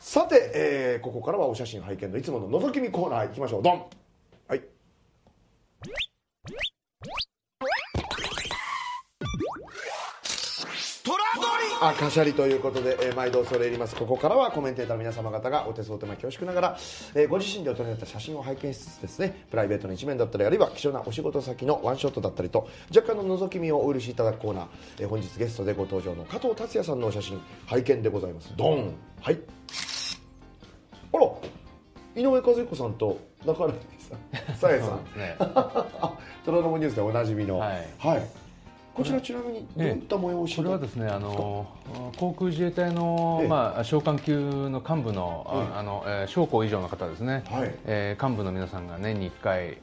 さて、ここからはお写真拝見のいつもの覗き見コーナー行きましょう。ドン。はい。カシャリということで、毎度恐れ入ります。ここからはコメンテーターの皆様方がお手数お手間恐縮ながら、ご自身でお撮りになった写真を拝見しつつですね、プライベートの一面だったり、あるいは貴重なお仕事先のワンショットだったりと若干の覗き見をお許しいただくコーナー、本日ゲストでご登場の加藤達也さんのお写真拝見でございます。ドン。はい。あら、井上和彦さんと中原さやさん、虎ノ門ニュースでおなじみの、はい、こちらちなみにどういった催しこれはですね、航空自衛隊の、将官級の幹部の、将校以上の方ですね、幹部の皆さんが年に1回、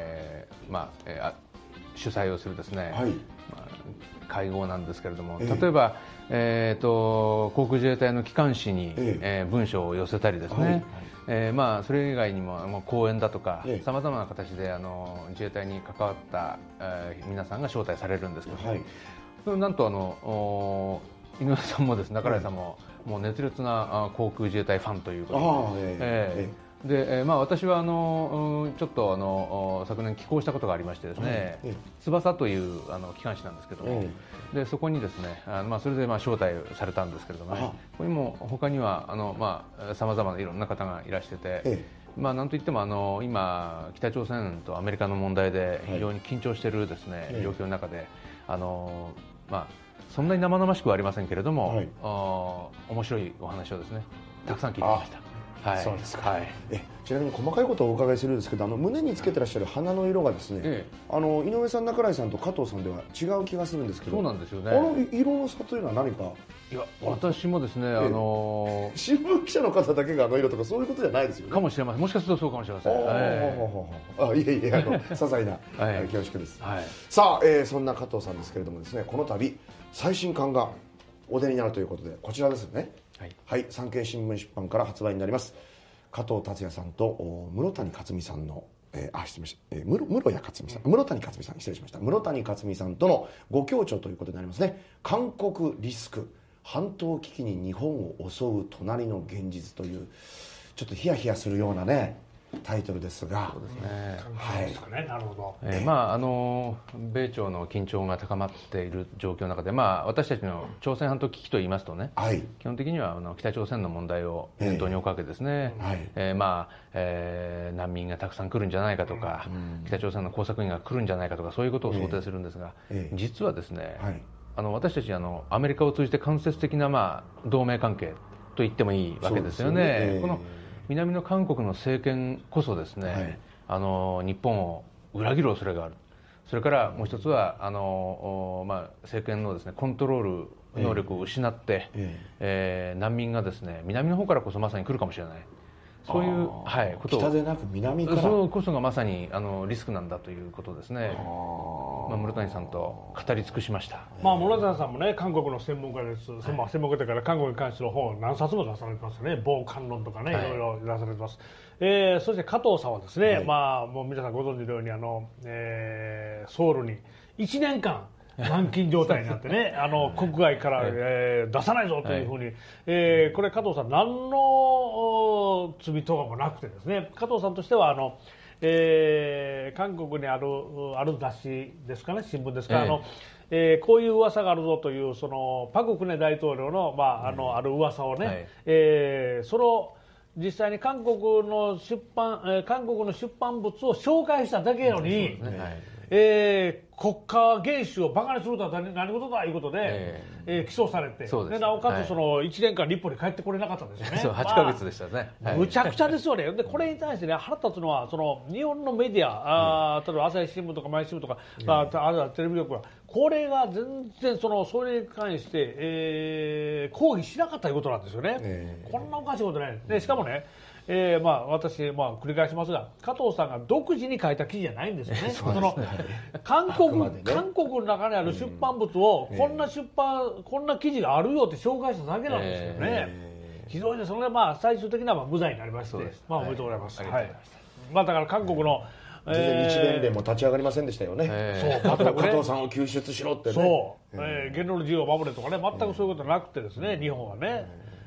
主催をするですね、会合なんですけれども、例えば、航空自衛隊の機関紙に、文書を寄せたりですね、それ以外にも講演だとかさまざまな形で自衛隊に関わった、皆さんが招待されるんですけど、なんと井上さんもですね、中原さんも、もう熱烈な航空自衛隊ファンということで、私はちょっと昨年寄港したことがありましてですね、翼という機関紙なんですけども、でそこにですね、それで招待されたんですけれどもね、ここにも他にはさまざまないろんな方がいらしてて、なんといっても今北朝鮮とアメリカの問題で非常に緊張しているですね、状況の中でそんなに生々しくはありませんけれども、面白いお話をですねたくさん聞いてきました。 そうですか。ちなみに細かいことをお伺いするんですけど、胸につけてらっしゃる花の色がですね、井上さん、中原さんと加藤さんでは違う気がするんですけど、 そうなんですよね。 色の差というのは何か？ いや、私もですね、 新聞記者の方だけが色とかそういうことじゃないですよね。 かもしれません。もしかするとそうかもしれません。 いえいえ、些細な恐縮です。さあ、そんな加藤さんですけれどもですね、この度最新刊がお出になるということで、こちらですよね。はい、産経新聞出版から発売になります。加藤達也さんと室谷克美さんの、室谷克美さん、室谷克美さん、失礼しました。室谷克美さんとのご協調ということになりますね。韓国リスク、半島危機に日本を襲う隣の現実という、ちょっとヒヤヒヤするようなねタイトルですが、 そうですね。なるほど。 米朝の緊張が高まっている状況の中で、私たちの朝鮮半島危機といいますとね、基本的には北朝鮮の問題を念頭に置くわけですね。難民がたくさん来るんじゃないかとか、北朝鮮の工作員が来るんじゃないかとか、そういうことを想定するんですが、実はですね、私たちアメリカを通じて間接的な同盟関係と言ってもいいわけですよね。この南の韓国の政権こそですね、日本を裏切る恐れがある。それからもう一つは政権のですねコントロール能力を失って、難民がですね南の方からこそまさに来るかもしれない。そういうことを、 北でなく南から、 そうこそがまさにリスクなんだということですね。室谷さんと語り尽くしました。 室谷さんもね、韓国の専門家です。専門家だから韓国に関しての本を何冊も出されてますね。防韓論とかね、いろいろ出されてます。そして加藤さんはですね、もう皆さんご存知のようにソウルに1年間軟禁状態になってね、国外から、出さないぞというふうに、これ加藤さん何の罪とかもなくてですね、加藤さんとしては韓国にある雑誌ですかね、新聞ですか、こういう噂があるぞというそのパク・クネ大統領の、ある噂をね、その実際に韓国の出版物を紹介しただけなのに、国家元首をバカにするとは何事だということで、起訴されて、なおかつ1年間立法に帰ってこれなかったんですよね。 そう、8ヶ月でしたね。 むちゃくちゃですよね。でこれに対してね、腹立つのは日本のメディア、例えば朝日新聞とか毎日新聞とか、テレビ局はこれが全然それに関して、抗議しなかったということなんですよね。こんなおかしいことないで、しかもね、私、繰り返しますが、加藤さんが独自に書いた記事じゃないんですよね。韓国の中にある出版物を、こんな記事があるよって紹介しただけなんですよね。非常にそれが最終的には無罪になりまして、おめでとうございます。だから韓国の日弁連も立ち上がりませんでしたよね。加藤さんを救出しろってね。 言論の自由を守れとかね、全くそういうことなくてですね、日本はね。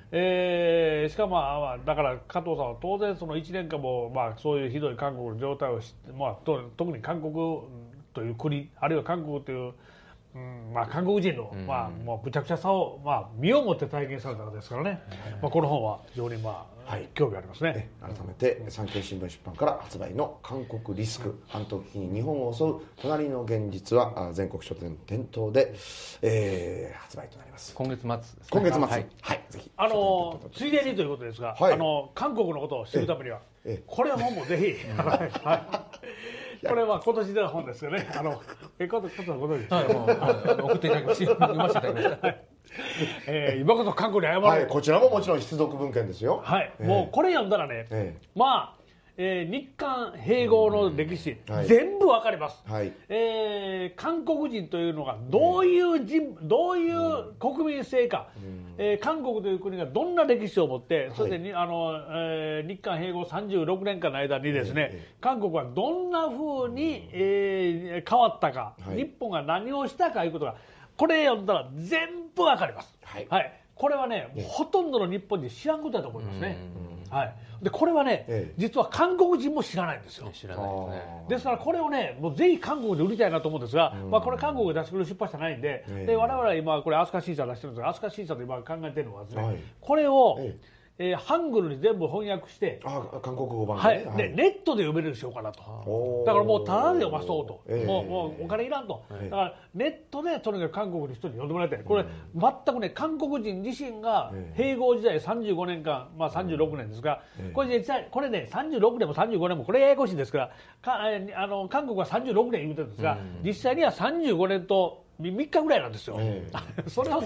しかも、だから加藤さんは当然その1年間も、そういうひどい韓国の状態を知って、特に韓国という国あるいは韓国という、韓国人の、もうむちゃくちゃさを、身をもって体験されたわけですからね、この本は非常に、興味ありますね。 改めて産経新聞出版から発売の韓国リスク、半時に日本を襲う隣の現実は全国書店店頭で、発売となります。 今月末ですね。 今月末、ぜひついでにということですが、韓国のことを知るためには、これはもうぜひこれは今年出た本ですよね。加藤ご存知送っていただきました。読ませていただきました。 今こそ韓国に謝る。 こちらももちろん必読文献ですよ。 もうこれ読んだらね、日韓併合の歴史、全部わかります。韓国人というのがどういう国民性か、韓国という国がどんな歴史を持って、そして日韓併合36年間の間にですね、韓国はどんなふうに変わったか、日本が何をしたかいうことが、これ読んだら全部わかります。これはね、ほとんどの日本人知らんことだと思いますね。でこれはね、実は韓国人も知らないんですよ。 知らないですね。 ですからこれをね、もうぜひ韓国で売りたいなと思うんですが、これ韓国で出してくれる出版社ないんで、我々今これ飛鳥新社出してるんですが、飛鳥新社と今考えているのはですね、これをハングルに全部翻訳して、 韓国語版でネットで読めるようにしようかなと。だからもうタダで読まそうと、もうお金いらんと。だからネットでとにかく韓国の人に読んでもらいたい。これ全くね、韓国人自身が併合時代35年間、36年ですが、これ実際これね、36年も35年もこれややこしいですから、韓国は36年言うてるんですが、実際には35年と3日ぐらいなんですよ。それを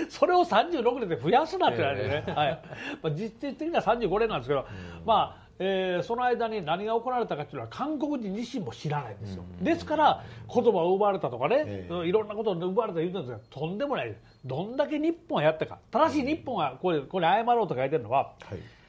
36年で増やすなって言われてね、実質的には35年なんですけど、その間に何が行われたかっていうのは韓国人自身も知らないんですよ。ですから言葉を奪われたとかね、いろんなことを奪われた言うてるんですが、とんでもない。どんだけ日本はやったか。ただし日本はこれ謝ろうと書いてるのは、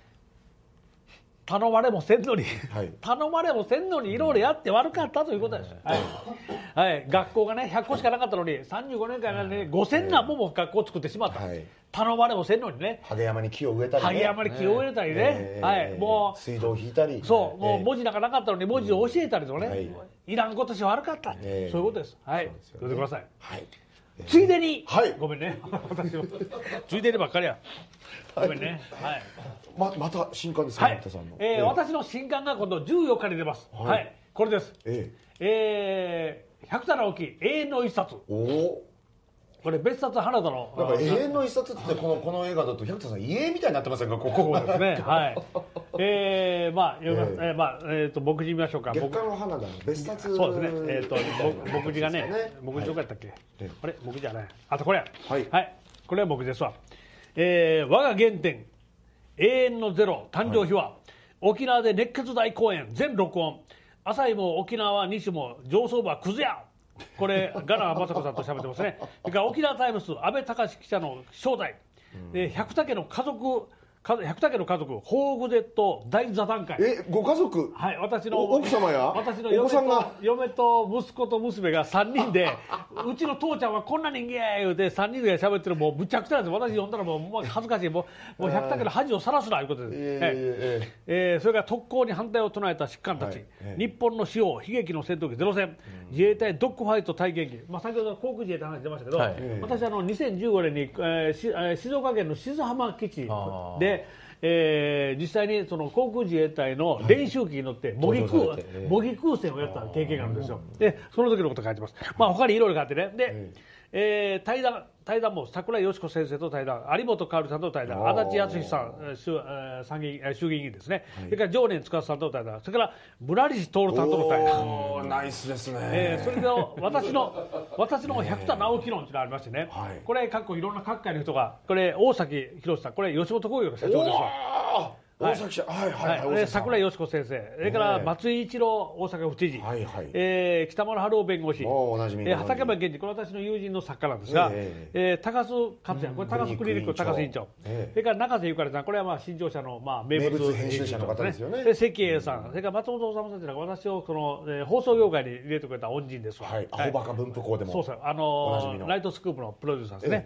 頼まれもせんのに、いろいろやって悪かったということです。学校がね、100個しかなかったのに35年間に5000何本も学校を作ってしまった。頼まれもせんのにね、 ハゲ山に木を植えたりね、 もう水道を引いたり、 もう文字なんかなかったのに文字を教えたりとかね、いらんことし悪かった、そういうことです。読んでください。ついでに、ごめんね、私はついでにばっかりや、ごめんね。 また新刊ですか、 私の新刊が今度14日に出ます。これです。百田直樹永遠の一冊。これ別冊花田の。 永遠の一冊ってこの映画だと百田さん家みたいになってませんか、ここですね。目次見ましょうか。 月刊の花田の別冊。 そうですね。目次がね、目次どこやったっけ。あれ目次じゃない。あとこれ。これは目次ですわ。我が原点永遠のゼロ誕生秘話、沖縄で熱血大公演全録音、朝日も沖縄西も上層部はクズや。これガナ雅子さんと喋ってますね。それから沖縄タイムス安倍隆記者の招待、百武の家族宝具ゼット大座談会。 ご家族。 私の奥様や私の嫁と息子と娘が3人でうちの父ちゃんはこんな人間や言うて3人で喋ってる、もうむちゃくちゃなんです。私読んだらもう恥ずかしい。もう百武の恥をさらすないうことです。それから特攻に反対を唱えた士官たち、日本の死を悲劇の戦闘機ゼロ戦、自衛隊ドッグファイト体験機、先ほど航空自衛隊の話出ましたけど、私2015年に静岡県の静浜基地で実際にその航空自衛隊の練習機に乗って模擬空戦をやった経験があるんですよ。でその時のこと書いてます。他にいろいろ書いてね。で対談も桜井よし子先生と対談、有本香織さんと対談、足立康さん衆議院議員ですね。それから常年司さんと対談、それから村西徹さんとの対談。 ナイスですね。 それと私の百田直樹論というのがありましてね、これいろんな各界の人が、これ大崎宏さん、これ吉本興業の社長ですわ。 大崎社、 桜井よし子先生、それから松井一郎大阪府知事、北村春夫弁護士、畠山健二、これ私の友人の作家なんですが、高須克也、これ高須クリニックの高須院長、それから中瀬ゆかりさん、これは新潮社の名物編集者の方ですよね。 関英さん、それから松本治さんというのは私を放送業界に入れてくれた恩人ですわ。 アホバカ文福校でもライトスクープのプロデューサーですね。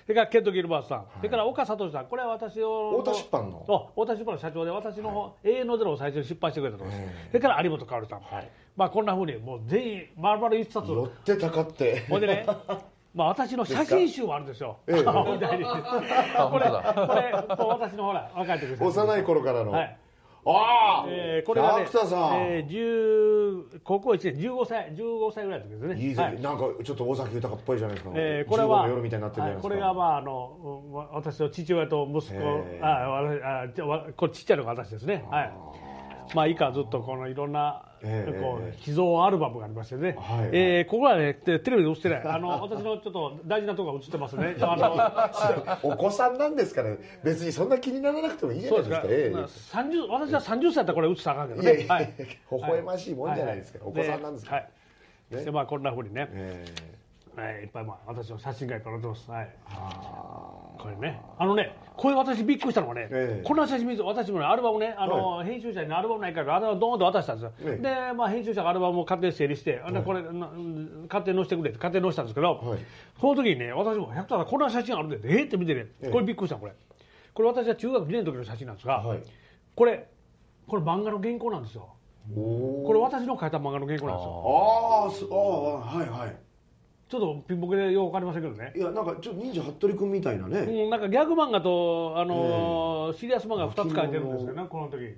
それからケント・ギルバートさん、それから岡聡さん、これは私を太田出版の太田出版の社長で、私の永遠のゼロを最初に出版してくれたところです。それから有本薫さん、まあこんなふうにもう全員丸々一冊。 寄ってたかって。 ほんでね。まあ私の写真集もあるんですよ。これ私のほら若い時幼い頃からの。 ああ、これはね、高校1年15歳ぐらいの時ですね。 いいぜ、なんかちょっと尾崎豊っぽいじゃないですか。 これは夜みたいになってるじゃないですか。 これがまあ私の父親と息子、これちっちゃいのが私ですね。はい。まあ以下ずっとこのいろんな秘蔵アルバムがありましてね、ここはねテレビで映ってない、私のちょっと大事なところが映ってますね。 お子さんなんですから別にそんな気にならなくてもいいじゃないですか。 私は30歳だったらこれ映したらあかんけどね。微笑ましいもんじゃないですか。お子さんなんですから。 でまあこんなふうにね、いっぱいまあ私の写真がいっぱい載ってます。これね、これ私びっくりしたのがね、こんな写真見て、私もねアルバムね、編集者にアルバムないからアルバムドーンと渡したんですよ。でまあ編集者がアルバムを勝手に整理して、これ勝手に載せてくれって勝手に載せたんですけど、その時にね私も100こんな写真あるんでって見てね、これびっくりした。これ私は中学2年の時の写真なんですが、これ漫画の原稿なんですよ。これ私の書いた漫画の原稿なんですよ。 はいはい。 ちょっとピンボケでよくわかりませんけどね。 いやなんかちょっと忍者服部君みたいなね。 なんかギャグ漫画とシリアス漫画2つ書いてるんですよね、この時。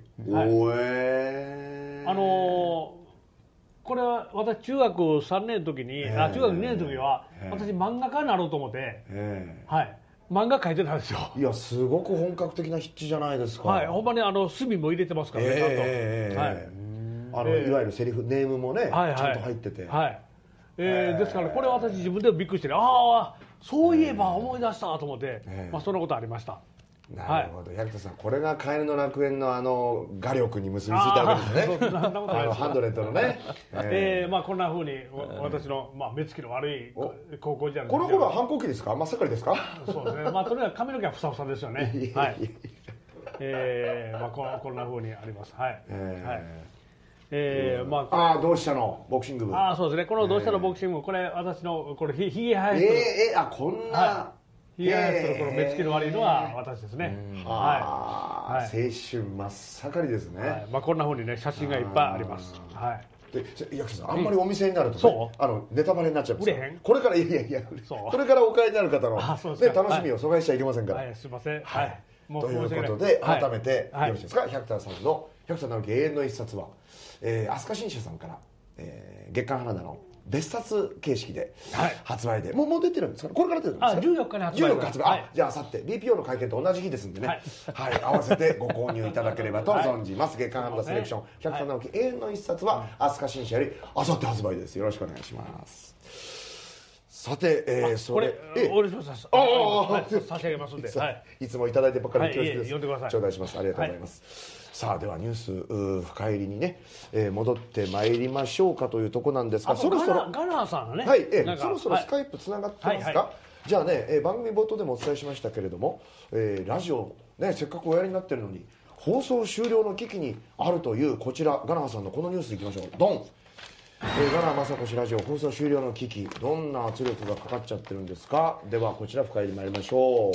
これは私中学3年の時に、中学2年の時は私漫画家になろうと思って、漫画書いてたんですよ。 いやすごく本格的な筆致じゃないですか。 ほんまに墨も入れてますからね、ちゃんと。 いわゆるセリフネームもねちゃんと入ってて。 ですからこれは私自分でもびっくりしてね、ああそういえば思い出したと思って、そんなことありました。 なるほど、百田さん、これがカエルの楽園の画力に結びついたわけですね。ハンドレットのね。 まあこんなふうに私の目つきの悪い高校時代の。 この頃は反抗期ですか、真っ盛りですか。 そうですね。まあとにかく髪の毛はふさふさですよね。はい。まあこんなふうにあります。はい。 同志社のボクシング部。 そうですね。この同志社のボクシング部、これ私のこれひげ生やしてる。 こんな。 ひげ生やしてるこの目つきの悪いのは私ですね。 青春真っ盛りですね。 こんなふうにね写真がいっぱいあります。はい。 で、薬師さん、あんまりお店になるとネタバレになっちゃいますから。これからこれからお買いになる方の楽しみを阻害しちゃいけませんから。 すみません。 はい。ということで改めてよろしいですか、百田さんの百田直樹永遠の一冊は。飛鳥新社さんから月刊花田の別冊形式で発売で、もう出てるんですか、これから出てるんですか。 14日に発売。 14日発売。じゃあ明後日 BPO の会見と同じ日ですんでね、合わせてご購入いただければと存じます。月刊花田セレクション百田直樹永遠の一冊は飛鳥新社より明後日発売です。よろしくお願いします。さて、 これお願いします。差し上げますんで、 いつもいただいてばっかり恐縮です。 呼んでください。 頂戴します。ありがとうございます。さあではニュース深入りにね、戻ってまいりましょうかというとこなんですが、そろそろガナーさんがね、 そろそろスカイプつながってますか。じゃあね、番組冒頭でもお伝えしましたけれども、ラジオねせっかくおやりになってるのに放送終了の危機にあるというこちらガナーさんのこのニュースいきましょう。ドン。ガナー雅子氏ラジオ放送終了の危機、どんな圧力がかかっちゃってるんですか。ではこちら深入りまいりましょう。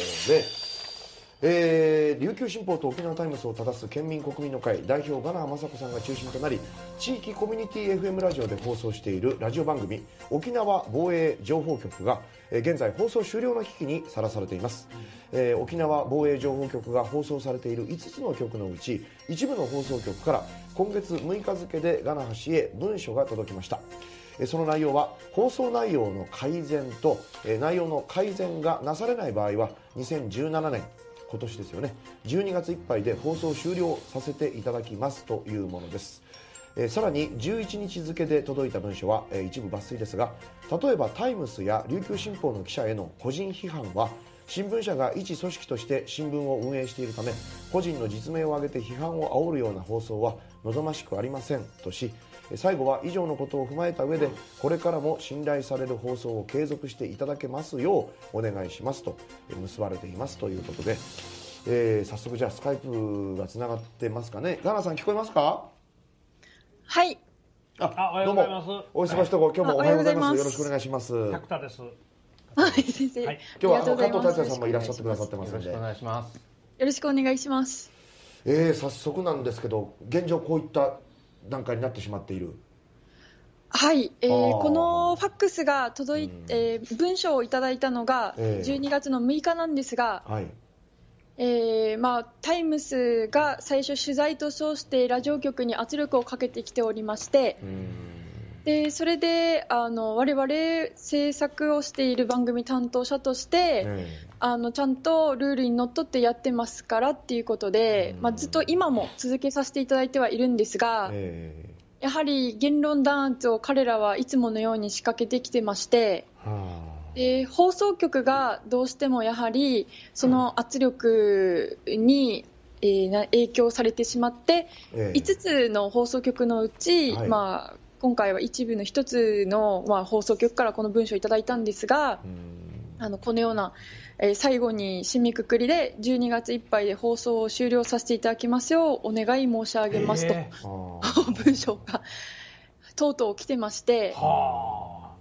で、琉球新報と沖縄タイムズを正す県民国民の会代表ガナー雅子さんが中心となり、地域コミュニティ FM ラジオで放送しているラジオ番組沖縄防衛情報局が現在放送終了の危機にさらされています。沖縄防衛情報局が放送されている5つの局のうち一部の放送局から今月6日付でガナー氏へ文書が届きました。その内容は放送内容の改善と内容の改善がなされない場合は2017年今年ですよね、12月いっぱいで放送終了させていただきますというものです。さらに11日付で届いた文書は一部抜粋ですが、例えばタイムスや琉球新報の記者への個人批判は新聞社が一組織として新聞を運営しているため個人の実名を挙げて批判を煽るような放送は望ましくありませんとし、最後は以上のことを踏まえた上でこれからも信頼される放送を継続していただけますようお願いしますと結ばれていますということで、早速じゃあスカイプがつながってますかね。ガナーさん聞こえますか。 はい。 おはようございます。 お忙しいところ今日もおはようございます。よろしくお願いします。 百田です。 はい、先生、 今日は加藤達也さんもいらっしゃってくださってますので、 よろしくお願いします。 よろしくお願いします。 早速なんですけど、現状こういった段階になってしまっている。 はい、このファックスが届いて、文章をいただいたのが12月の6日なんですが、タイムスが最初取材と称してラジオ局に圧力をかけてきておりまして、でそれで我々制作をしている番組担当者として、ちゃんとルールにのっとってやってますからっていうことで、ずっと今も続けさせていただいてはいるんですが、やはり言論弾圧を彼らはいつものように仕掛けてきてまして、放送局がどうしてもやはりその圧力に、影響されてしまって、5つの放送局のうち、今回は一部の1つの、放送局からこの文章をいただいたんですが、このような、最後に締めくくりで12月いっぱいで放送を終了させていただきますようお願い申し上げますと、文章がとうとう来てまして、はい、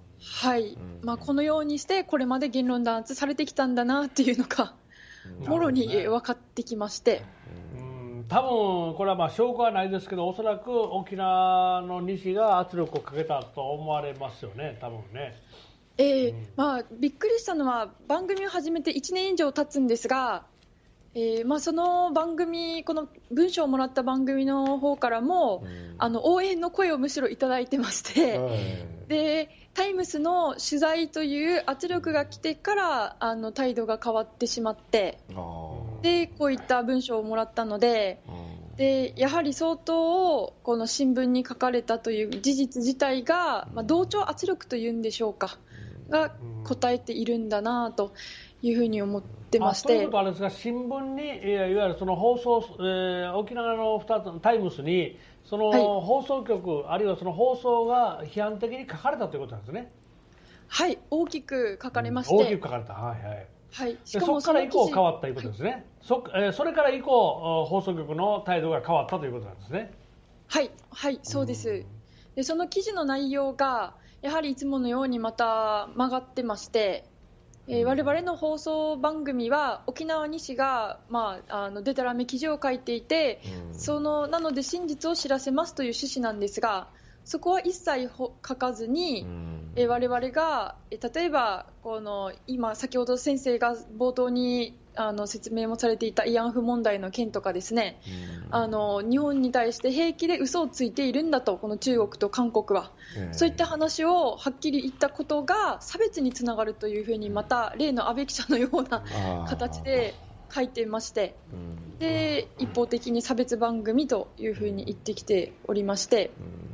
このようにしてこれまで言論弾圧されてきたんだなっていうのがもろに分かってきまして、 多分これは証拠はないですけど、おそらく沖縄の西が圧力をかけたと思われますよね、多分ね。びっくりしたのは番組を始めて1年以上経つんですが、その番組、この文章をもらった番組の方からも、応援の声をむしろいただいてまして、でタイムスの取材という圧力が来てから態度が変わってしまって、でこういった文章をもらったので、やはり相当この新聞に書かれたという事実自体が、同調圧力というんでしょうかが答えているんだなというふうに思ってまして、ということはあれですが、新聞にいわゆるその放送、沖縄の2つのタイムスにその放送局、あるいはその放送が批判的に書かれたということなんですね。 はい、大きく書かれまして、 大きく書かれた、しかもそこから以降変わったということですね。それから以降放送局の態度が変わったということなんですね。 はい、そうです。でその記事の内容がやはりいつものようにまた曲がってまして、我々の放送番組は沖縄西が、でたらめ記事を書いていて、なので真実を知らせますという趣旨なんですが、そこは一切書かずに、我々が例えば今先ほど先生が冒頭に説明もされていた慰安婦問題の件とかですね、日本に対して平気で嘘をついているんだと、この中国と韓国は、そういった話をはっきり言ったことが差別につながるというふうに、また例の安倍記者のような形で書いていまして、で一方的に差別番組というふうに言ってきておりまして、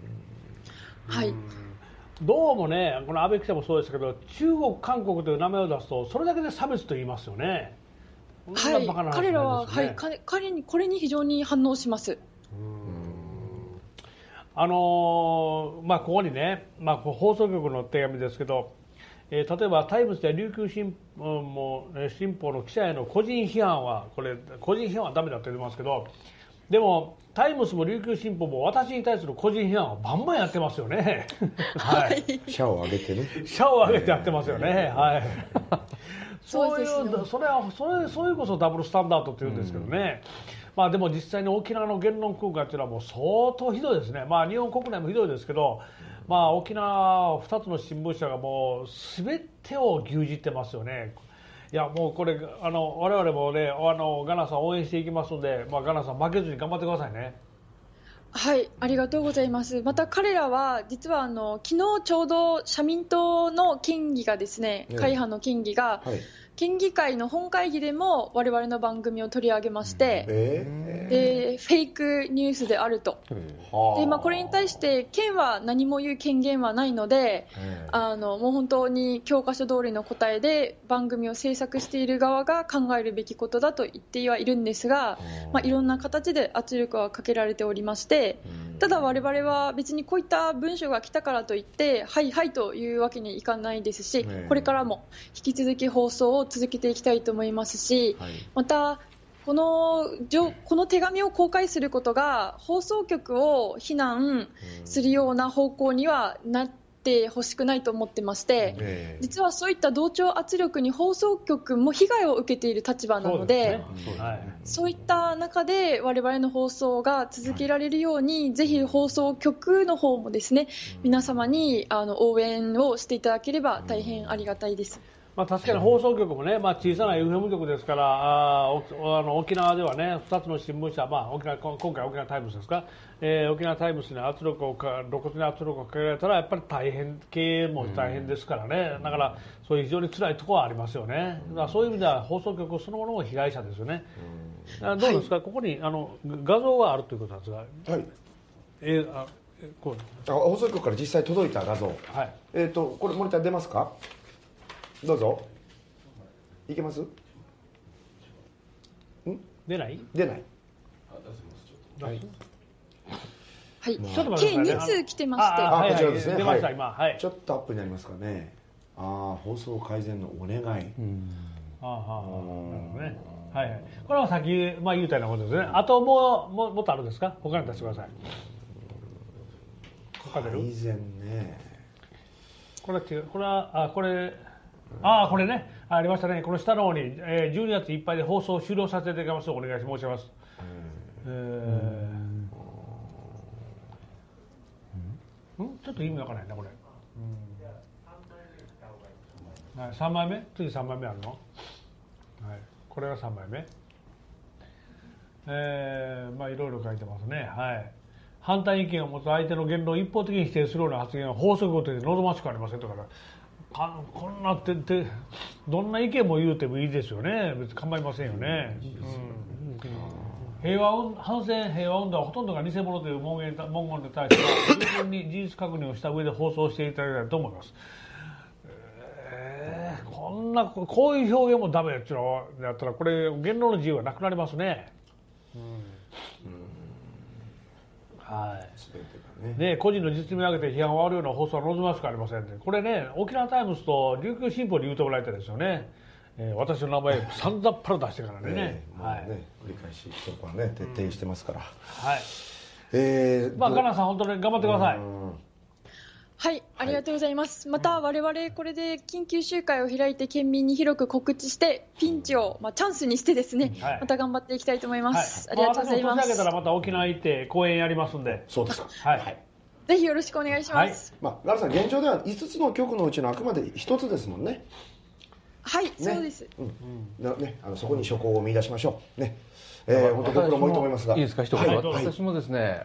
どうもね、この安倍記者もそうですけど、中国、韓国という名前を出すとそれだけで差別と言いますよね。彼らは、これに非常に反応します。ここにね、放送局の手紙ですけど、例えばタイムズや琉球新報の記者への個人批判は、これ個人批判はダメだと言ってますけど、でもタイムズも琉球新報も私に対する個人批判はバンバンやってますよね。 社を挙げてね、 社を挙げてやってますよね。そういうこそダブルスタンダードって言うんですけどね。でも実際に沖縄の言論空間というのはもう相当ひどいですね。日本国内もひどいですけど、沖縄2つの新聞社がもう全てを牛耳ってますよね。いやもうこれ我々もねガナさん応援していきますので、ガナさん負けずに頑張ってくださいね。 はい、ありがとうございます。また彼らは実は昨日ちょうど社民党の県議がですね、会派の県議が、県議会の本会議でも我々の番組を取り上げまして、でフェイクニュースであると、でこれに対して県は何も言う権限はないので、もう本当に教科書通りの答えで番組を制作している側が考えるべきことだと言ってはいるんですが、いろんな形で圧力はかけられておりまして、ただ我々は別にこういった文章が来たからといってはいはいというわけにいかないですし、これからも引き続き放送を続けていきたいと思いますし、またこの手紙を公開することが放送局を非難するような方向にはなってってほしくないと思ってまして、実はそういった同調圧力に放送局も被害を受けている立場なので、そういった中で我々の放送が続けられるように、ぜひ放送局の方もですね、皆様に応援をしていただければ大変ありがたいです。 確かに放送局もね、小さな FM 局ですから、沖縄ではね、2つの新聞社、今回沖縄タイムズですか、沖縄タイムズに露骨に圧力をかけられたらやっぱり大変、経営も大変ですからね、だからそういう非常に辛いところはありますよね。だからそういう意味では放送局そのものも被害者ですよね。どうですか、ここに画像があるということなんですが、はい、 放送局から実際届いた画像、はい、これモニター出ますか。どうぞ。いけます？ 出ない？ 出ない。 はい。はい。ちょっと待ってくださいね。計2通来てまして。 こちらですね。 出ました今。はい。 ちょっとアップになりますかね。放送改善のお願い。なるほどね。はいはい。これはさっき言うたようなことですね。あともっとあるんですか？他に出してください。 改善ね。 これは違う。これはこれね、ありましたね。この下の方に、12月いっぱいで放送を終了させていただきます。お願い申します。ちょっと意味わからないなこれ。3枚目？次3枚目あるの？はい。これが3枚目。いろいろ書いてますね。はい。反対意見を持つ相手の言論を一方的に否定するような発言は法則ごとに望ましくありませんとか。こんなってどんな意見も言うてもいいですよね。別に構いませんよね。反戦平和運動はほとんどが偽物という文言に対しては十分に事実確認をした上で放送していただきたいと思います。こういう表現もダメっていうのだったらこれ言論の自由はなくなりますね。はい。で個人の実名を挙げて批判を割るような放送は望ましくありませんね。これね、沖縄タイムズと琉球新報に言うてもらいたいですよね。私の名前散々パラ出してからね。 繰り返しそこはね徹底してますから。 はい。ガナさん本当に頑張ってください。 はい、ありがとうございます。また我々これで緊急集会を開いて県民に広く告知してピンチをチャンスにしてですね、また頑張っていきたいと思います。ありがとうございます。 私も年明けたらまた沖縄行って講演やりますんで。 そうですか。 はい。 ぜひよろしくお願いします。 ガラさん現状では5つの局のうちのあくまで1つですもんね。 はい、そうです。 そこに諸行を見出しましょう。ね。本当ご苦労もいいと思いますが。 いいですか一言。私もですね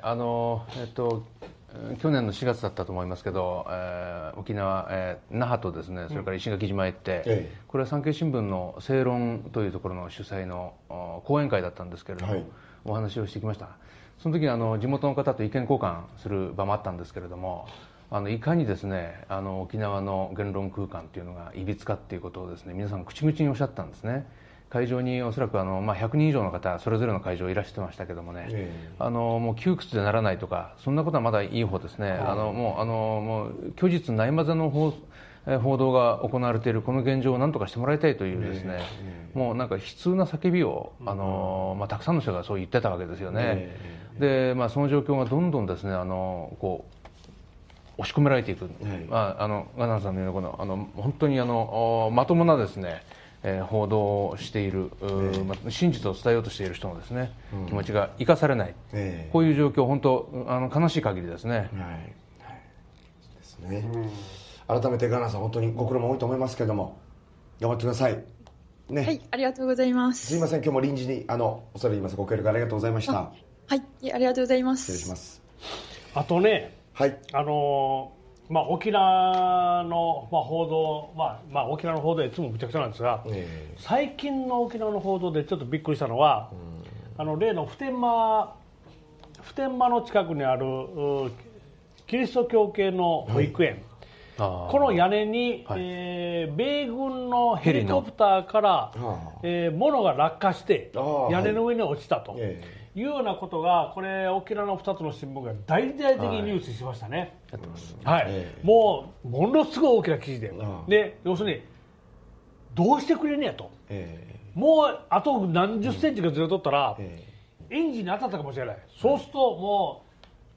去年の4月だったと思いますけど、沖縄、那覇とですね、それから石垣島へ行って、これは産経新聞の正論というところの主催の講演会だったんですけれども、お話をしてきました。その時地元の方と意見交換する場もあったんですけれども、いかにですね沖縄の言論空間というのがいびつかっていうことをですね皆さん口々におっしゃったんですね。会場におそらく100人以上の方それぞれの会場いらしてましたけどもね、もう窮屈でならないとかそんなことはまだいい方ですね。もう虚実ないまぜの報道が行われているこの現状を何とかしてもらいたいというですね、もうなんか悲痛な叫びをたくさんの人がそう言ってたわけですよね。で、その状況がどんどんですねこう押し込められていく、ガナンさんのような本当にまともなですね報道をしている、真実を伝えようとしている人のですね、気持ちが生かされない、こういう状況、本当悲しい限りですね。 ですね。改めてガナさん本当にご苦労も多いと思いますけれども頑張ってください。ね。 はい、ありがとうございます。 すいません、今日も臨時に恐れ入りますご協力ありがとうございました。 はい、ありがとうございます。 失礼します。 あとね、 はい。 沖縄の報道、沖縄の報道はいつもむちゃくちゃなんですが、最近の沖縄の報道でちょっとびっくりしたのは、例の普天間の近くにあるキリスト教系の保育園、この屋根に、米軍のヘリコプターから物が落下して屋根の上に落ちたというようなことが、これ沖縄の2つの新聞が大々的にニュースしましたね。もうものすごい大きな記事で、要するにどうしてくれねえと、もうあと何十センチかずれとったら、エンジンに当たったかもしれない。そうするともう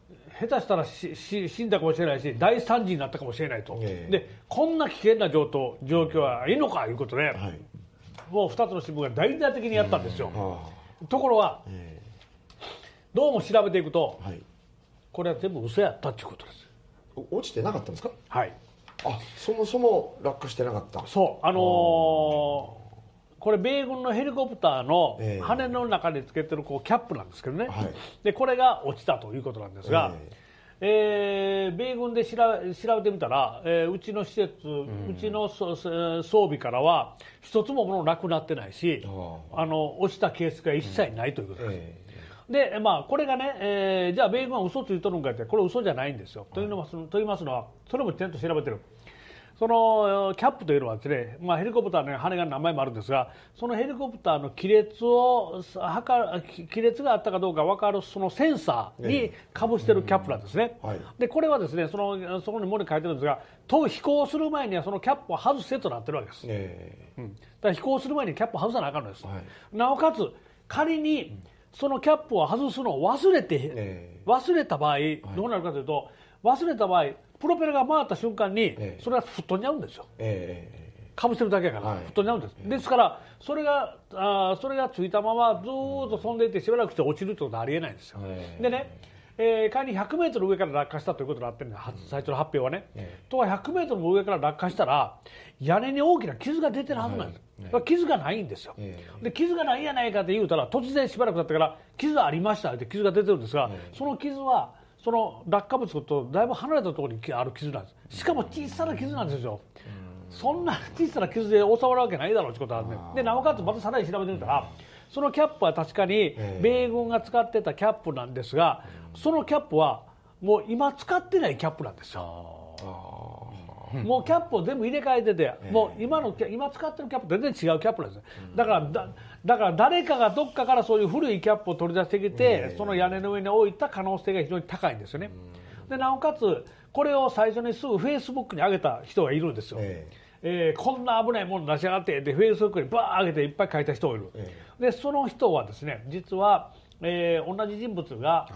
下手したら死んだかもしれないし大惨事になったかもしれないと、でこんな危険な状況はいいのかということで、もう2つの新聞が大々的にやったんですよ。ところが、どうも調べていくと、これは全部嘘やったということです。 落ちてなかったんですか？ はい。 そもそも落下してなかった。 そう、これ米軍のヘリコプターの羽の中につけてるキャップなんですけどね、でこれが落ちたということなんですが、米軍で調べてみたら、うちの施設、うちの装備からは一つもものなくなってないし、落ちた形跡が一切ないということです。でこれがね、じゃあ米軍は嘘ついとるんかって、これ嘘じゃないんですよ。と言いますのは、それもちゃんと調べてる。そのキャップというのはですね、ヘリコプターの羽が何枚もあるんですが、そのヘリコプターの亀裂があったかどうか分かるそのセンサーにかぶしてるキャップなんですね。でこれはですね、そこに文字書いてるんですが、飛行する前にはそのキャップを外せとなってるわけです。だから飛行する前にキャップを外さなあかんのです。なおかつ仮にそのキャップを外すのを忘れた場合どうなるかというと、忘れた場合プロペラが回った瞬間にそれが吹っ飛んじゃうんですよ。かぶせるだけやから吹っ飛んじゃうんです。ですからそれがついたままずっと飛んでいってしばらくして落ちるということはありえないんですよ。でね、仮に100メートル上から落下したということになってるんです、最初の発表はね。とは100メートルも上から落下したら屋根に大きな傷が出てるはずなんです。傷がないんですよ。で傷がないんやないかって言うたら、突然しばらく経ってから傷ありましたって傷が出てるんですが、その傷はその落下物とだいぶ離れたところにある傷なんです。しかも小さな傷なんですよ。そんな小さな傷で収まるわけないだろうということなんですね。でなおかつまたさらに調べてみたら、そのキャップは確かに米軍が使ってたキャップなんですが、そのキャップはもう今使ってないキャップなんですよ。もうキャップを全部入れ替えてて、もう今使ってるキャップと全然違うキャップなんです。だから誰かがどっかからそういう古いキャップを取り出してきて、その屋根の上に置いた可能性が非常に高いんですよね。でなおかつこれを最初にすぐフェイスブックに上げた人がいるんですよ。こんな危ないもの出しやがってでフェイスブックにバー上げていっぱい書いた人がいる。でその人はですね、実は、同じ人物が、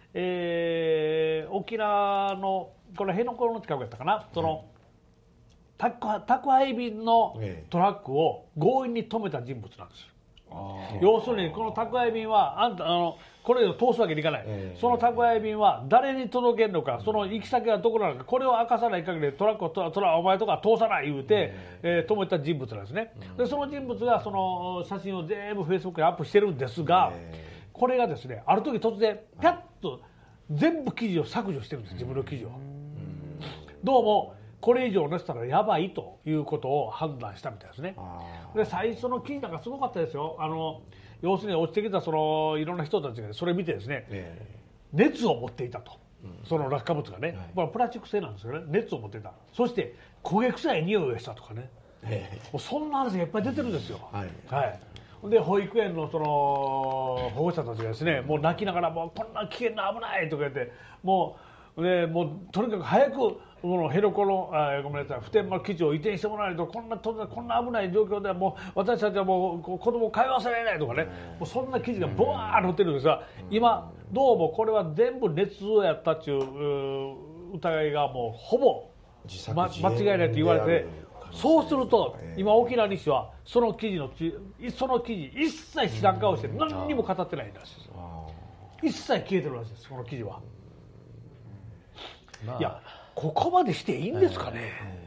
沖縄のこれ辺野古の近くやったかな、その宅配便のトラックを強引に止めた人物なんですよ。要するにこの宅配便はこれを通すわけにいかない、その宅配便は誰に届けるのか、その行き先はどこなのか、これを明かさない限りトラックをお前とか通さない言うて、止めた人物なんですね。でその人物がその写真を全部フェイスブックにアップしてるんですが、これがですね、ある時突然ピャッと全部記事を削除してるんです、自分の記事を。どうもこれ以上載せたらやばいということを判断したみたいですね。で最初の記事なんかすごかったですよ。要するに落ちてきたいろんな人たちがそれを見てですね、熱を持っていたと、その落下物がね、プラスチック製なんですよね。熱を持っていた、そして焦げ臭い匂いがしたとかね、もうそんな話がいっぱい出てるんですよ。で保育園のその保護者たちがですね、もう泣きながらもうこんな危険な危ないとか言って、もうとにかく早くこのヘロコのごめんなさい、普天間基地を移転してもらわないとこんな危ない状況ではもう私たちはもう子供を通わせられないとかね、もうそんな記事がボワーッと載ってるんですが、今どうもこれは全部捏造やったっていう疑いがもうほぼ間違いないと言われて、そうすると今沖縄西はその記事一切知らん顔して何にも語ってないらしいです。一切消えてるらしいです、その記事は。いやここまでしていいんですかね。